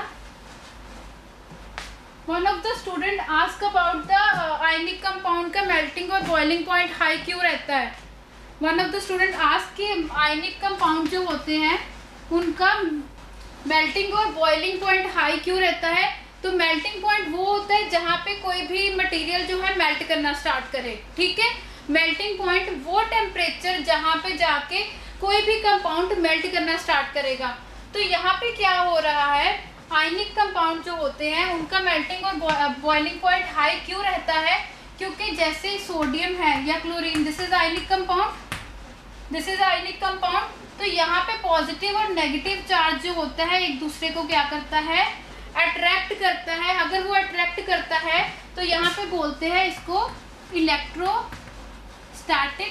One of the student ask about the ionic compound का मेल्टिंग और बॉइलिंग पॉइंट हाई क्यों रहता है। One of the student ask कि आयनिक कंपाउंड जो होते हैं उनका मेल्टिंग और बॉइलिंग पॉइंट हाई क्यों रहता है। तो मेल्टिंग पॉइंट वो होता है जहाँ पे कोई भी मटेरियल जो है मेल्ट करना स्टार्ट करे। ठीक है, मेल्टिंग पॉइंट वो टेम्परेचर जहाँ पे जाके कोई भी कंपाउंड मेल्ट करना स्टार्ट करेगा। तो यहाँ पे क्या हो रहा है, आयनिक कंपाउंड जो होते हैं उनका मेल्टिंग और बॉइलिंग पॉइंट हाई क्यों रहता है, क्योंकि जैसे सोडियम है या chlorine, this is ionic compound, this is ionic compound, तो यहाँ पे पॉजिटिव और नेगेटिव चार्ज जो होता है एक दूसरे को क्या करता है, अट्रैक्ट करता है। अगर वो अट्रैक्ट करता है तो यहाँ पे बोलते हैं इसको electrostatic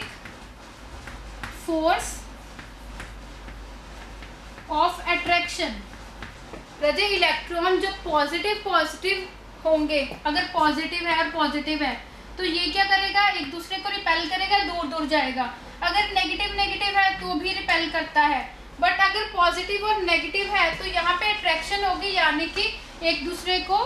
force of attraction. Raje electron जो पॉजिटिव पॉजिटिव होंगे, अगर पॉजिटिव है और पॉजिटिव है तो ये क्या करेगा, एक दूसरे को रिपेल करेगा, दूर दूर जाएगा। अगर नेगेटिव नेगेटिव है तो भी रिपेल करता है, बट अगर पॉजिटिव और नेगेटिव है तो यहाँ पे अट्रैक्शन होगी, यानी कि एक दूसरे को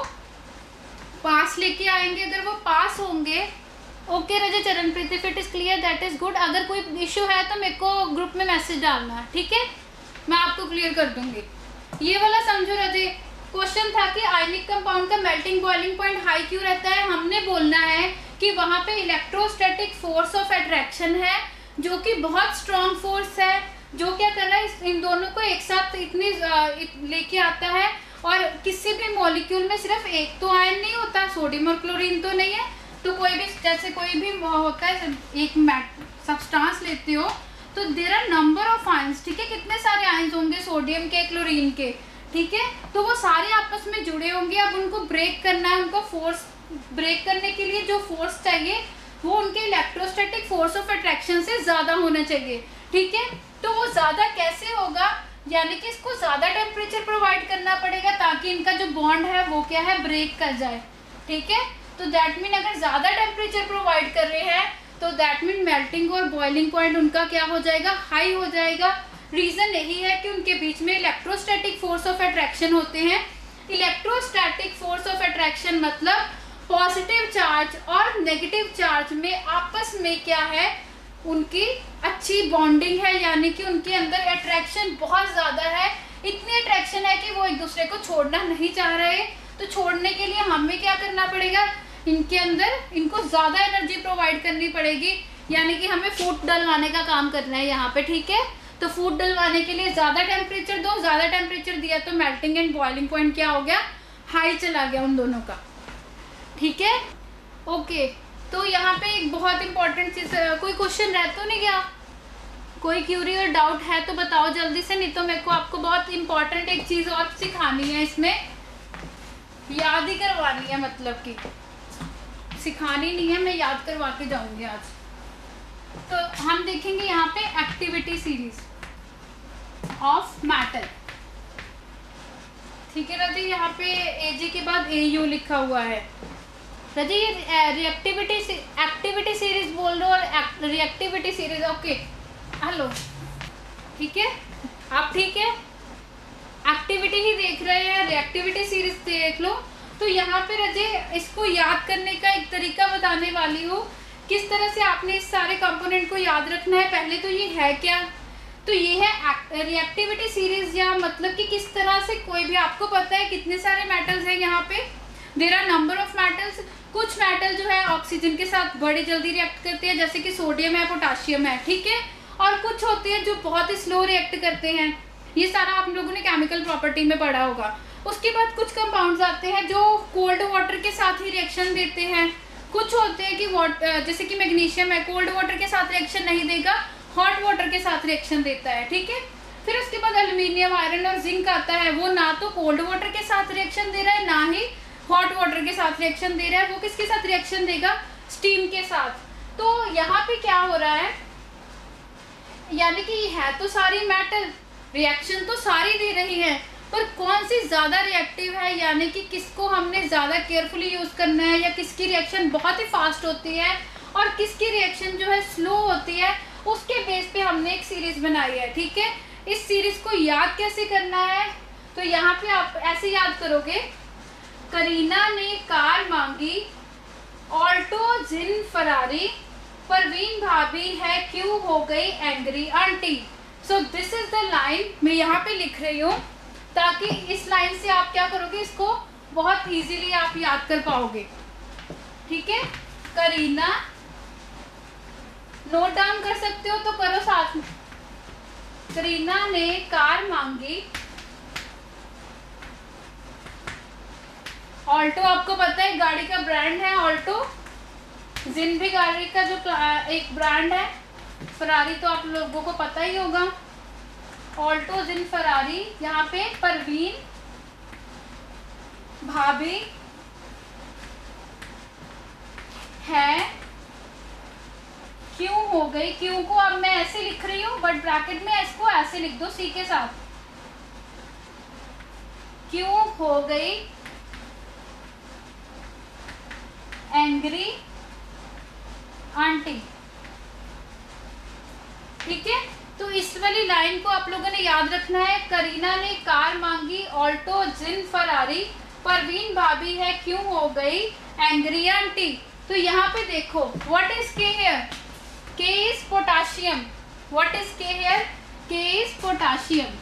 पास लेके आएंगे। अगर वो पास होंगे, okay Rajay Charanpreet, if it is clear that is good. अगर कोई इशू है तो मेरे को ग्रुप में मैसेज डालना है, ठीक है, मैं आपको क्लियर कर दूंगी। ये वाला समझो रजय, क्वेश्चन था कि आयनिक कंपाउंड का मेल्टिंग बॉइलिंग पॉइंट हाई क्यों रहता है। हमने बोलना है कि वहाँ पे इलेक्ट्रोस्टैटिक फोर्स ऑफ अट्रैक्शन है, जो कि बहुत स्ट्रॉन्ग फोर्स है, जो क्या कर रहा है, इन दोनों को एक साथ इतनी लेके आता है। और किसी भी मॉलिक्यूल में सिर्फ एक तो आयन नहीं होता, सोडियम और क्लोरीन तो नहीं है, तो कोई भी जैसे कोई भी होता है, एक सब्सटेंस लेते हो तो there are number of ions, ठीक है, कितने सारे आयंस होंगे सोडियम के, क्लोरीन के, ठीक है, तो वो सारे आपस में जुड़े होंगे। अब उनको ब्रेक करना है, उनको फोर्स ब्रेक करने के लिए जो फोर्स चाहिए वो उनके इलेक्ट्रोस्टैटिक फोर्स ऑफ अट्रैक्शन से ज़्यादा होना चाहिए, ठीक है। तो वो ज़्यादा कैसे होगा, यानी कि इसको ज़्यादा टेम्परेचर प्रोवाइड करना पड़ेगा ताकि इनका जो बॉन्ड है वो क्या है, ब्रेक कर जाए, ठीक है। तो दैट मीन अगर ज़्यादा टेम्परेचर प्रोवाइड कर रहे हैं तो दैट मीन मेल्टिंग और बॉइलिंग पॉइंट उनका क्या हो जाएगा, हाई हो जाएगा। रीज़न यही है कि उनके बीच में इलेक्ट्रोस्टैटिक फोर्स ऑफ अट्रैक्शन होते हैं। इलेक्ट्रोस्टैटिक फोर्स ऑफ अट्रैक्शन मतलब पॉजिटिव चार्ज और नेगेटिव चार्ज में आपस में क्या है, उनकी अच्छी बॉन्डिंग है, यानी कि उनके अंदर अट्रैक्शन बहुत ज़्यादा है। इतनी अट्रैक्शन है कि वो एक दूसरे को छोड़ना नहीं चाह रहे। तो छोड़ने के लिए हमें क्या करना पड़ेगा, इनके अंदर इनको ज़्यादा एनर्जी प्रोवाइड करनी पड़ेगी, यानी कि हमें फूड डलवाने का काम करना है यहाँ पे, ठीक है। तो फूड डलवाने के लिए ज़्यादा टेम्परेचर दो, ज़्यादा टेम्परेचर दिया तो मेल्टिंग एंड बॉइलिंग पॉइंट क्या हो गया, हाई चला गया उन दोनों का, ठीक है, ओके। तो यहाँ पे एक बहुत इंपॉर्टेंट चीज़, कोई क्वेश्चन रह तो नहीं गया, कोई क्यूरी और डाउट है तो बताओ जल्दी से, नहीं तो मेरे को आपको बहुत इंपॉर्टेंट एक चीज़ और सिखानी है, इसमें याद ही करवानी है, मतलब कि सिखानी नहीं है, मैं याद करवा के जाऊंगी आज। तो हम देखेंगे यहाँ पे एक्टिविटी सीरीज ऑफ मैटर, ठीक है रजी। यहाँ पे एजी के बाद ए यू लिखा हुआ है रजी। ये रिएक्टिविटी एक्टिविटी सीरीज बोल रहे हो और रिएक्टिविटी सीरीज, ओके हेलो, ठीक है, आप ठीक है, एक्टिविटी ही देख रहे हैं, रिएक्टिविटी सीरीज देख लो। तो यहाँ पे रजे इसको याद करने का एक तरीका बताने वाली हूँ, किस तरह से आपने इस सारे कंपोनेंट को याद रखना है। पहले तो ये है क्या, तो ये है रिएक्टिविटी सीरीज, या मतलब कि किस तरह से कोई भी, आपको पता है कितने सारे मेटल्स हैं यहाँ पे, there are number of metals. कुछ मेटल जो है ऑक्सीजन के साथ बड़ी जल्दी रिएक्ट करते हैं, जैसे कि सोडियम है, पोटाशियम है, ठीक है, और कुछ होते हैं जो बहुत ही स्लो रिएक्ट करते हैं। ये सारा आप लोगों ने केमिकल प्रॉपर्टी में पढ़ा होगा। उसके बाद कुछ कंपाउंड्स आते हैं जो कोल्ड वाटर के साथ ही रिएक्शन देते हैं। कुछ होते हैं कि वाटर, जैसे कि मैग्नीशियम है, कोल्ड वाटर के साथ रिएक्शन नहीं देगा, हॉट वाटर के साथ रिएक्शन देता है, ठीक है। फिर उसके बाद एल्यूमिनियम, आयरन और जिंक आता है, वो ना तो कोल्ड वाटर के साथ रिएक्शन दे रहा है, ना ही हॉट वाटर के साथ रिएक्शन दे रहा है। वो किसके साथ रिएक्शन देगा, स्टीम के साथ। तो यहाँ पे क्या हो रहा है, यानी कि है तो सारी मेटल, रिएक्शन तो सारी दे रही है, पर कौन सी ज़्यादा रिएक्टिव है, यानी कि किसको हमने ज़्यादा केयरफुली यूज़ करना है, या किसकी रिएक्शन बहुत ही फास्ट होती है और किसकी रिएक्शन जो है स्लो होती है, उसके बेस पे हमने एक सीरीज बनाई है, ठीक है। इस सीरीज को याद कैसे करना है, तो यहाँ पे आप ऐसे याद करोगे, करीना ने कार मांगी, ऑल्टो जिन फरारी, परवीन भाभी है क्यों हो गई angry aunty. So this is the line, मैं यहाँ पे लिख रही हूँ ताकि इस लाइन से आप क्या करोगे, इसको बहुत इजीली आप याद कर पाओगे, ठीक है। करीना, नोट डाउन कर सकते हो तो करो साथ में। करीना ने कार मांगी, ऑल्टो आपको पता है गाड़ी का ब्रांड है ऑल्टो, जिन भी गाड़ी का जो एक ब्रांड है, फरारी तो आप लोगों को पता ही होगा, ऑल्टो जिन फरारी। यहाँ पे परवीन भाभी है क्यों हो गई, क्यों को अब मैं ऐसे लिख रही हूँ, बट ब्रैकेट में इसको ऐसे लिख दो सी के साथ, क्यों हो गई एंग्री आंटी। ठीक है, तो इस वाली लाइन को आप लोगों ने याद रखना है। करीना ने कार मांगी, ऑल्टो, जिन, फरारी, परवीन भाभी है क्यों हो गई एंग्री आंटी। तो यहाँ पे देखो, what is K here, K is potassium, what is K here, K is potassium,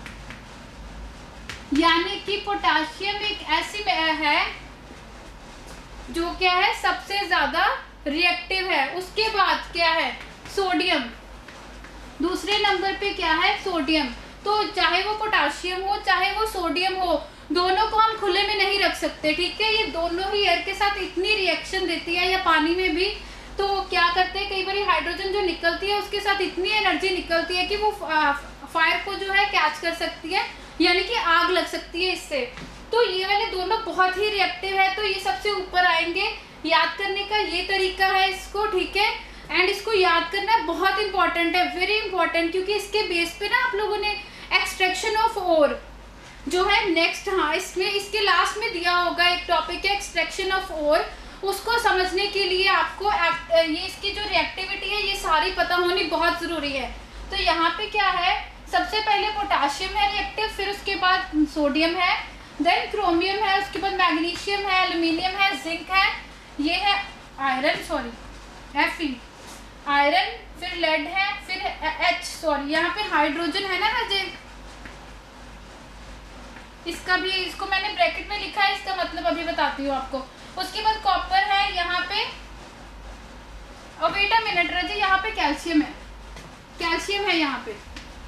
यानी कि पोटाशियम एक ऐसी है जो क्या है सबसे ज्यादा रिएक्टिव है। उसके बाद क्या है, सोडियम, दूसरे नंबर पे क्या है, सोडियम। तो चाहे वो पोटाशियम हो चाहे वो सोडियम हो, दोनों को हम खुले में नहीं रख सकते। ठीक है, ये दोनों ही एयर के साथ इतनी रिएक्शन देती है, या पानी में भी। तो क्या करते हैं, कई बार हाइड्रोजन जो निकलती है उसके साथ इतनी एनर्जी निकलती है कि वो फायर को जो है कैच कर सकती है, यानी कि आग लग सकती है इससे। तो ये वाले दोनों बहुत ही रिएक्टिव है, तो ये सबसे ऊपर आएंगे। याद करने का ये तरीका है इसको। ठीक है, एंड इसको याद करना बहुत इंपॉर्टेंट है, वेरी इंपॉर्टेंट, क्योंकि इसके बेस पे ना आप लोगों ने एक्सट्रैक्शन ऑफ ओर जो है नेक्स्ट, हाँ इसमें इसके लास्ट में दिया होगा एक टॉपिक है एक्सट्रैक्शन ऑफ ओर। उसको समझने के लिए आपको ये इसकी जो रिएक्टिविटी है ये सारी पता होनी बहुत ज़रूरी है। तो यहाँ पे क्या है, सबसे पहले पोटाशियम है रिएक्टिव, फिर उसके बाद सोडियम है, देन क्रोमियम है, उसके बाद मैग्नीशियम है, एल्यूमिनियम है, जिंक है, ये है आयरन, सॉरी एफ आयरन, फिर लेड है, फिर एच, सॉरी यहाँ पे हाइड्रोजन है ना राजे, इसका भी, इसको मैंने ब्रैकेट में लिखा है, इसका मतलब अभी बताती हूँ आपको। उसके बाद कॉपर है यहाँ पे, और वेट अ मिनट राजे, यहाँ पे कैल्शियम है, कैल्शियम है यहाँ पे,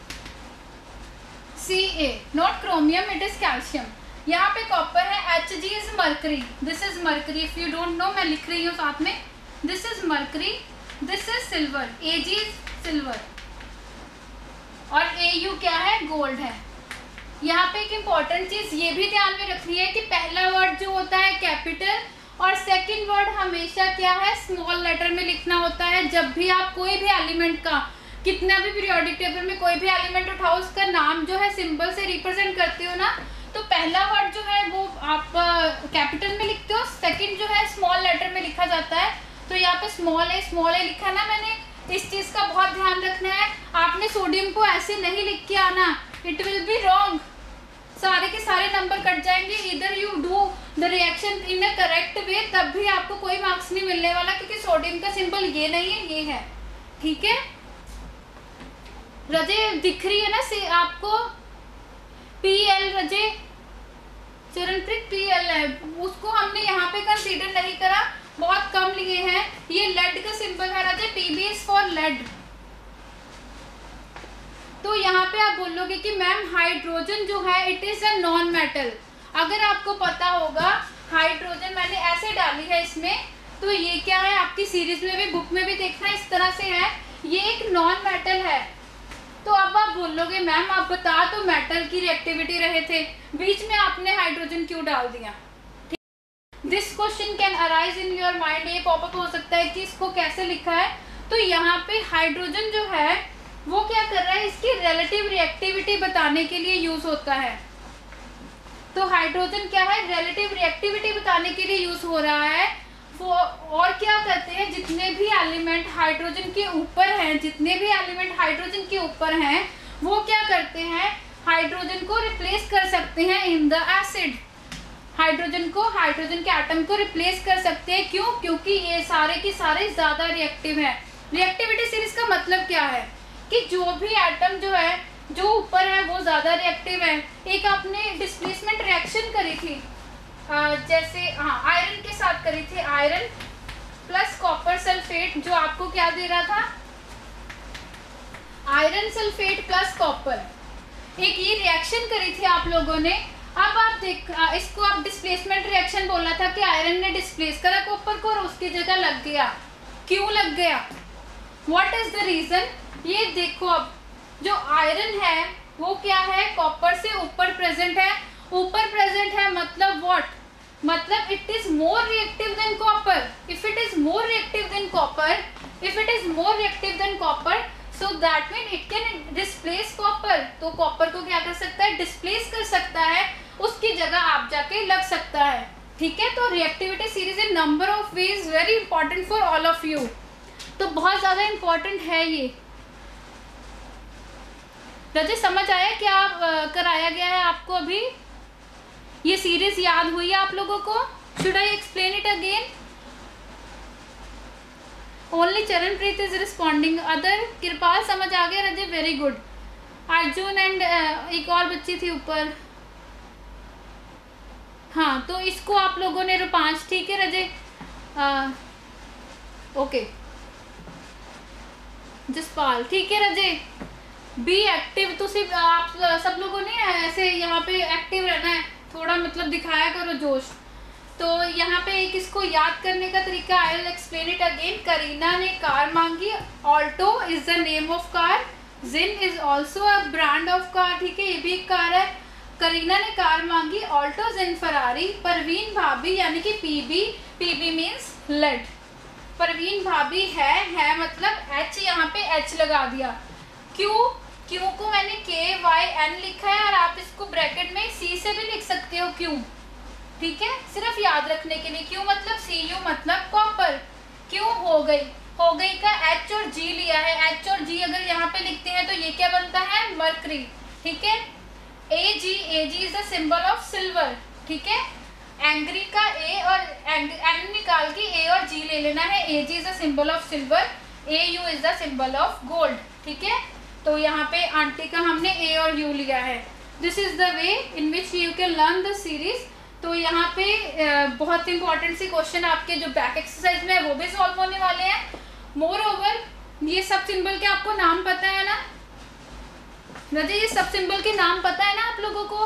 C A, not chromium, it is calcium. यहाँ पे कॉपर है, H G is mercury, this is mercury, if you don't know मैं लिख रही हूँ साथ में, this is mercury, this is silver, A G is silver, और ए यू क्या है, गोल्ड है। यहाँ पे एक इम्पॉर्टेंट चीज ये भी ध्यान में रखनी है कि पहला वर्ड जो होता है कैपिटल, और सेकंड वर्ड हमेशा क्या है, स्मॉल लेटर में लिखना होता है। जब भी आप कोई भी एलिमेंट का, कितना भी पीरियोडिक टेबल में कोई भी एलिमेंट उठाओ, उसका नाम जो है सिंबल से रिप्रेजेंट करते हो ना, तो पहला वर्ड जो है वो आप कैपिटल में लिखते हो, सेकंड जो है स्मॉल लेटर में लिखा जाता है। तो यहाँ पे स्मॉल ए स्मॉल ए लिखा ना मैंने, इस चीज का बहुत ध्यान रखना है। आपने सोडियम को ऐसे नहीं लिख के आना, इट विल बी रॉन्ग, सारे के सारे नंबर कट जाएंगे। इधर you do the reaction in a correct way, तब भी आपको कोई मार्क्स नहीं मिलने वाला, क्योंकि सोडियम का सिंबल ये नहीं है, ये है। ठीक है रजे, दिख रही है ना से आपको, पी एल रजे, चरणप्रीत पी एल है, उसको हमने यहाँ पे कंसीडर नहीं करा, बहुत कम लिए हैं। ये लेड का सिंबल है Raje, P B is for lead. तो यहाँ पे आप बोलोगे कि मैम हाइड्रोजन जो है it is a non metal. अगर आपको पता होगा हाइड्रोजन मैंने ऐसे डाली है इसमें, तो ये क्या है, आपकी सीरीज में भी बुक में भी देखना इस तरह से है, ये एक नॉन मेटल है। तो अब आप बोलोगे मैम आप बता तो मेटल की रिएक्टिविटी रहे थे, बीच में आपने हाइड्रोजन क्यों डाल दिया। This question can arise in your mind, ये पॉपअप हो सकता है कि इसको कैसे लिखा है। तो यहाँ पे हाइड्रोजन जो है वो क्या कर रहा है, इसकी रिलेटिव रिएक्टिविटी बताने के लिए यूज होता है। तो हाइड्रोजन क्या है, रिलेटिव रिएक्टिविटी बताने के लिए यूज हो रहा है वो। और क्या करते हैं, जितने भी एलिमेंट हाइड्रोजन के ऊपर हैं, जितने भी एलिमेंट हाइड्रोजन के ऊपर हैं, वो क्या करते हैं, हाइड्रोजन को रिप्लेस कर सकते हैं इन द एसिड। हाइड्रोजन को, हाइड्रोजन के एटम को रिप्लेस कर सकते हैं, क्यों, क्योंकि ये सारे के सारे ज्यादा रिएक्टिव है। रिएक्टिविटी सीरीज का मतलब क्या है कि जो भी एटम जो है जो ऊपर है वो ज्यादा रिएक्टिव है। एक आपने डिस्प्लेसमेंट रिएक्शन करी थी, आ, जैसे हाँ आयरन के साथ करी थी, आयरन प्लस कॉपर सल्फेट, जो आपको क्या दे रहा था, आयरन सल्फेट प्लस कॉपर, एक ये रिएक्शन करी थी आप लोगों ने। अब आप देख, इसको आप डिस्प्लेसमेंट रिएक्शन बोला था कि आयरन ने डिस्प्लेस करा कॉपर को और उसकी जगह लग गया। क्यों लग गया, व्हाट इज द रीजन, ये देखो। अब जो आयरन है वो क्या है, कॉपर से ऊपर प्रेजेंट है, ऊपर प्रेजेंट है मतलब व्हाट, मतलब it is more reactive than copper. If it is more reactive than copper, if it is more reactive than copper, so that mean it can displace copper. तो copper को क्या कर सकता है, डिस्प्लेस कर सकता है, उसकी जगह आप जाके लग सकता है। ठीक है, तो reactivity series in number of ways, very important for all of you. तो बहुत ज़्यादा इम्पोर्टेंट है ये। रजे समझ आया क्या आ, कराया गया है आपको अभी? ये सीरीज याद हुई है आप लोगों को? Should I explain it again? Only Charanpreet is responding, other Kripal समझ आ गया रजे, वेरी गुड। अर्जुन एंड एक और बच्ची थी ऊपर, हाँ, तो इसको आप लोगों ने रूपांश, ठीक है रजे, आ, ओके जसपाल, ठीक है रजे। बी एक्टिव, तो सिर्फ आप सब लोगों ने ऐसे यहाँ पे एक्टिव रहना है, थोड़ा मतलब दिखाया करो जोश। तो यहाँ पे एक इसको याद करने का तरीका, I will explain it again. Kareena ने कार मांगी, Alto is the name of car, Zen is also a brand of car, ठीक है, ये भी एक कार है। करीना ने कार मांगी, ऑल्टो, जिन, फरारी। परवीन भाभी यानी कि PB, PB means lead. Parveen भाभी है, है मतलब एच, यहाँ पे एच लगा दिया। क्यू, क्यू को मैंने के वाई एन लिखा है, और आप इसको ब्रैकेट में सी से भी लिख सकते हो क्यू, ठीक है, सिर्फ याद रखने के लिए। क्यू मतलब सी यू मतलब कॉपर। क्यों हो गई, हो गई का एच और जी लिया है, एच और जी अगर यहाँ पे लिखते हैं तो ये क्या बनता है, मर्करी, ठीक है। A G, A G is the symbol of silver, ठीक है। एंग्री का ए और एन निकाल के ए और जी ले लेना है, A G is the symbol of silver, A U is the symbol of gold, ठीक है। तो यहाँ पे आंटी का हमने ए और यू लिया है। This is the way in which you can learn the series. तो यहाँ पे बहुत इंपॉर्टेंट सी क्वेश्चन आपके जो बैक एक्सरसाइज में है वो भी सॉल्व होने वाले हैं। मोर ओवर, ये सब सिंबल के आपको नाम पता है ना रजे, ये सब सिंबल के नाम पता है ना आप लोगों को?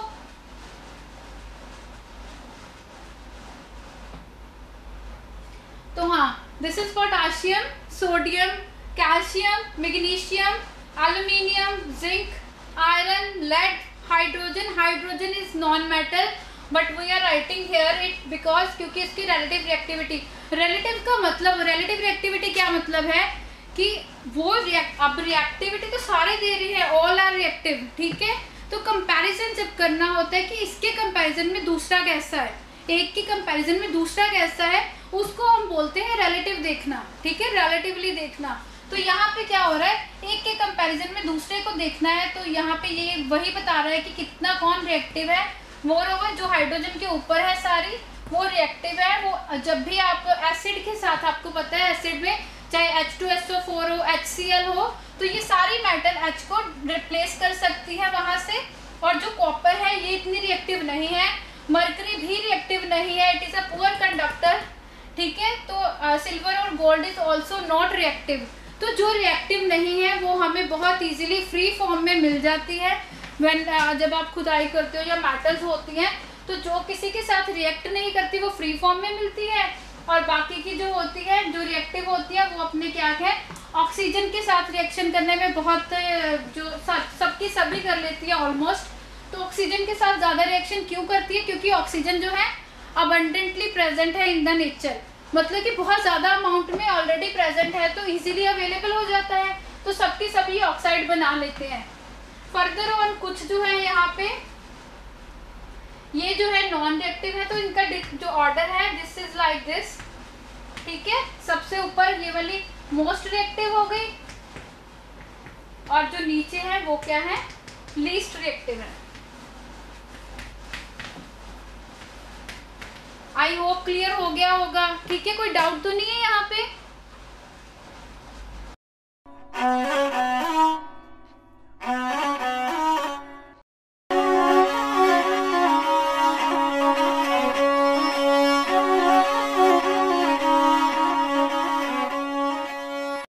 तो हाँ, this is potassium, sodium, calcium, magnesium, aluminium, zinc, iron, lead, hydrogen. Hydrogen is non metal, but we are writing here it because, क्योंकि इसकी रिलेटिव रिएक्टिविटी, रिलेटिव का मतलब, रिलेटिव रिएक्टिविटी क्या मतलब है कि वो रिएक्ट, अब रिएक्टिविटी तो सारे दे रही है, ऑल आर रिएक्टिव, ठीक है। तो कंपैरिजन जब करना होता है कि इसके कंपैरिजन में दूसरा कैसा है, एक के कंपैरिजन में दूसरा कैसा है, उसको हम बोलते हैं रिलेटिव देखना, ठीक है, रिलेटिवली देखना। तो यहाँ पे क्या हो रहा है, एक के कंपैरिजन में दूसरे को देखना है, तो यहाँ पे ये वही बता रहा है कि कितना कौन रिएक्टिव है। मोर ओवर, जो हाइड्रोजन के ऊपर है सारी वो रिएक्टिव है। वो जब भी आप एसिड के साथ, आपको पता है एसिड में चाहे H two S O four हो, एच सी एल हो, तो ये सारी मेटल H को रिप्लेस कर सकती है वहाँ से। और जो कॉपर है ये इतनी रिएक्टिव नहीं है, मरकरी भी रिएक्टिव नहीं है, it is a poor conductor, ठीक है। तो सिल्वर और gold is also not reactive. तो जो रिएक्टिव नहीं है वो हमें बहुत इजीली फ्री फॉर्म में मिल जाती है। व्हेन uh, जब आप खुदाई करते हो या मेटल्स होती हैं, तो जो किसी के साथ रिएक्ट नहीं करती वो फ्री फॉर्म में मिलती है, और बाकी की जो होती है, जो रिएक्टिव होती है, वो अपने क्या है, ऑक्सीजन के साथ रिएक्शन करने में बहुत, जो सबकी सभी कर लेती है ऑलमोस्ट। तो ऑक्सीजन के साथ ज़्यादा रिएक्शन क्यों करती है, क्योंकि ऑक्सीजन जो है अबंडेंटली प्रेजेंट है इन द नेचर, मतलब कि बहुत ज़्यादा अमाउंट में ऑलरेडी प्रेजेंट है, तो इजीली अवेलेबल हो जाता है, तो सबकी सभी ऑक्साइड बना लेते हैं। फर्दर ऑन कुछ जो है यहाँ पे, ये जो है नॉन रिएक्टिव है, तो इनका जो ऑर्डर है दिस इज लाइक दिस, ठीक है। सबसे ऊपर ये वाली मोस्ट रिएक्टिव हो गई, और जो नीचे है वो क्या है, लीस्ट रिएक्टिव है। आई होप क्लियर हो गया होगा, ठीक है, कोई डाउट तो नहीं है यहाँ